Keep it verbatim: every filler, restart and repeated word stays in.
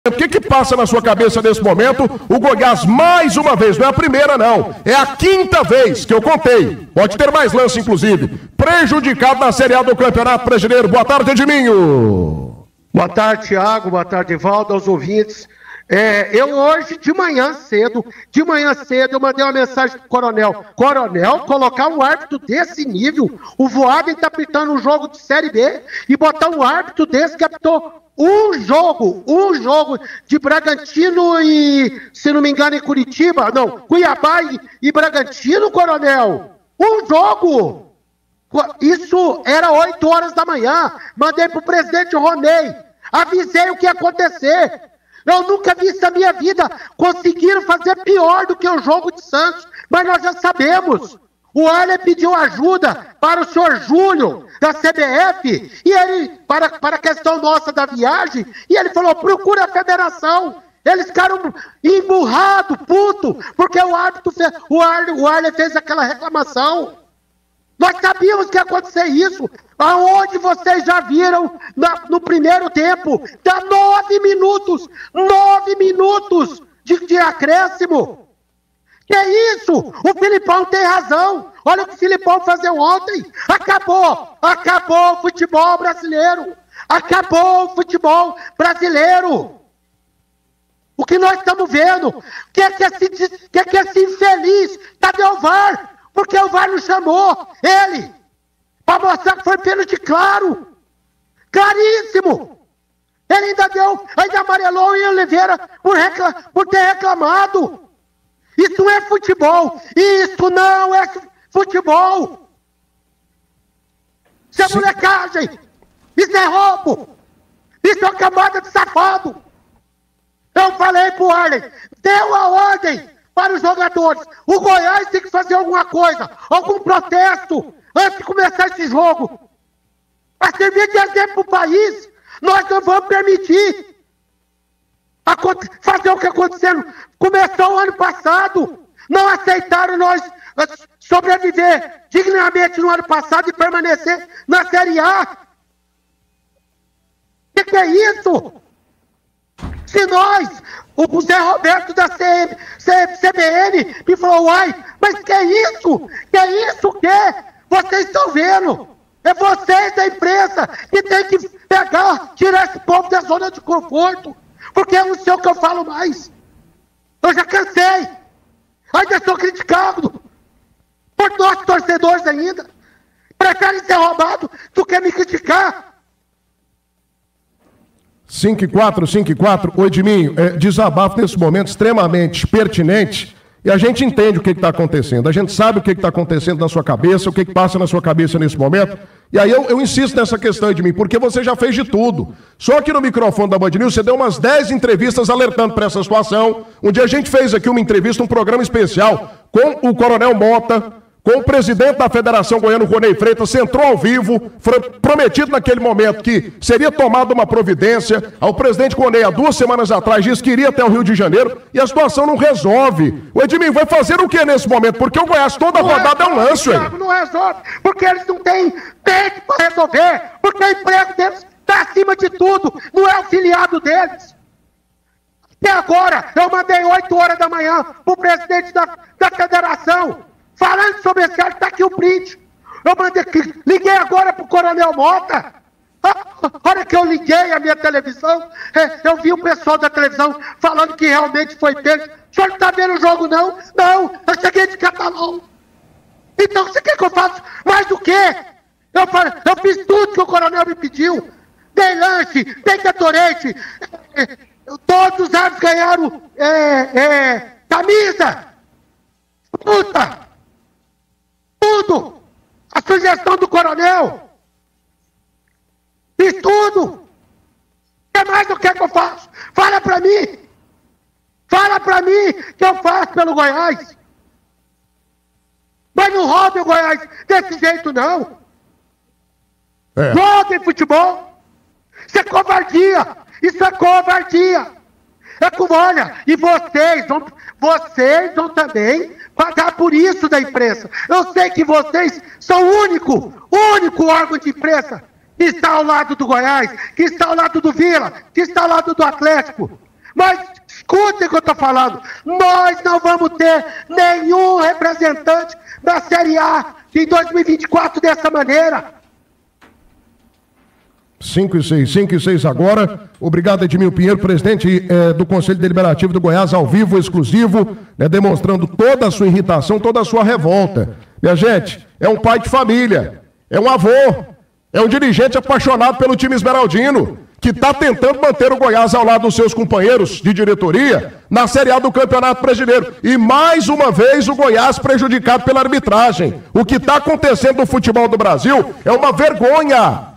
O que que passa na sua cabeça nesse momento? O Goiás, mais uma vez, não é a primeira não, é a quinta vez que eu contei, pode ter mais lance inclusive, prejudicado na Série A do Campeonato Brasileiro. Boa tarde, Edminho. Boa tarde, Thiago, boa tarde, Evaldo, aos ouvintes. É, eu hoje, de manhã cedo, de manhã cedo, eu mandei uma mensagem pro Coronel. Coronel, colocar um árbitro desse nível, o Voaden tá apitando um jogo de Série B, e botar um árbitro desse que apitou um jogo, um jogo de Bragantino e, se não me engano, em Curitiba, não, Cuiabá e, e Bragantino, Coronel. Um jogo! Isso era oito horas da manhã. Mandei pro presidente Ronei, avisei o que ia acontecer. Eu nunca vi isso na minha vida. Conseguiram fazer pior do que o jogo de Santos, mas nós já sabemos. O Arley pediu ajuda para o senhor Júlio, da C B F, e ele, para, para a questão nossa da viagem, e ele falou, procura a federação. Eles ficaram emburrados, puto, porque o árbitro fez, o Arley, o Arley fez aquela reclamação. Nós sabíamos que ia acontecer isso. Aonde vocês já viram na, no primeiro tempo, dá nove minutos, nove minutos de, de acréscimo. Que isso? O Filipão tem razão. Olha o que o Filipão fazia ontem. Acabou, acabou o futebol brasileiro. Acabou o futebol brasileiro. O que nós estamos vendo? Que é que esse, que é que esse infeliz? Cadê o V A R? Porque o V A R não chamou ele para mostrar que foi pênalti claro. Claríssimo. Ele ainda deu, ainda amarelou em Oliveira por, recla, por ter reclamado. Isso é futebol. Isso não é futebol. Isso é Sim. molecagem. Isso é roubo. Isso é uma camada de safado. Eu falei pro Arley, deu a ordem para os jogadores. O Goiás tem que fazer alguma coisa, algum protesto, antes de começar esse jogo. Para servir de exemplo para o país, nós não vamos permitir fazer o que aconteceu. Começou o ano passado, não aceitaram nós sobreviver dignamente no ano passado e permanecer na Série A. O que, que é isso? Se nós, o Zé Roberto da C B N me falou, uai, mas que é isso? Que é isso que vocês estão vendo? É vocês da imprensa que tem que pegar, tirar esse povo da zona de conforto, porque eu não sei o que eu falo mais. Eu já cansei. Ainda sou criticado por nossos torcedores ainda. Preferem ser roubado do que me criticar. cinco e quatro, cinco e quatro, o Edminho, é, desabafo nesse momento extremamente pertinente, e a gente entende o que está acontecendo, a gente sabe o que está acontecendo na sua cabeça, o que, que passa na sua cabeça nesse momento, e aí eu, eu insisto nessa questão, Edminho, porque você já fez de tudo. Só que no microfone da Band News você deu umas dez entrevistas alertando para essa situação. Um dia a gente fez aqui uma entrevista, um programa especial com o Coronel Mota, com o presidente da Federação Goiana, Ronei Freitas, você entrou ao vivo, foi prometido naquele momento que seria tomada uma providência. O presidente Ronei, há duas semanas atrás, disse que iria até o Rio de Janeiro e a situação não resolve. O Edminho vai fazer o que nesse momento? Porque o Goiás toda a rodada é um lance, Thiago, não resolve, porque eles não têm tempo para resolver, porque o emprego deles está acima de tudo, não é o filiado deles. Até agora, eu mandei oito horas da manhã para o presidente da, da federação, falando sobre esse cara, está aqui o print. Eu mandei, liguei agora pro Coronel Mota. A hora que eu liguei a minha televisão, eu vi o pessoal da televisão falando que realmente foi pego. O senhor não está vendo o jogo, não? Não, eu cheguei de Catalão. Então, você quer que eu faça mais do quê? Eu, eu fiz tudo que o Coronel me pediu. Dei lanche, dei Gatorade. Todos os árbitros ganharam é, é, camisa. Puta! Tudo! A sugestão do Coronel! Fiz tudo! O que mais eu quero que eu faço? Fala pra mim! Fala pra mim que eu faço pelo Goiás! Mas não roube o Goiás desse jeito, não! É. Joguem futebol! Isso é covardia! Isso é covardia! É como, olha, e vocês vão, vocês vão também pagar por isso da imprensa. Eu sei que vocês são o único, único órgão de imprensa que está ao lado do Goiás, que está ao lado do Vila, que está ao lado do Atlético. Mas escutem o que eu estou falando. Nós não vamos ter nenhum representante da Série A em dois mil e vinte e quatro dessa maneira. cinco e seis, cinco e seis agora. Obrigado, Edmil Pinheiro, presidente eh, do Conselho Deliberativo do Goiás, ao vivo, exclusivo, né, demonstrando toda a sua irritação, toda a sua revolta. Minha gente, é um pai de família, é um avô, é um dirigente apaixonado pelo time esmeraldino, que está tentando manter o Goiás ao lado dos seus companheiros de diretoria na Série A do Campeonato Brasileiro. E mais uma vez o Goiás prejudicado pela arbitragem. O que está acontecendo no futebol do Brasil é uma vergonha.